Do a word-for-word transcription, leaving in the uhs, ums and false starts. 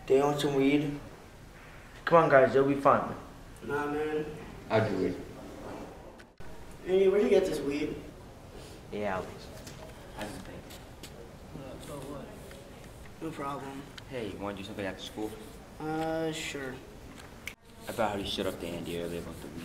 They want some weed? Come on, guys, it'll be fun. Nah, man. I'll do it. Hey, where'd you get this weed? Yeah, Alex. I didn't think. Uh, about what? No problem. Hey, you want to do something after school? Uh, sure. About how you shut up to Andy earlier about the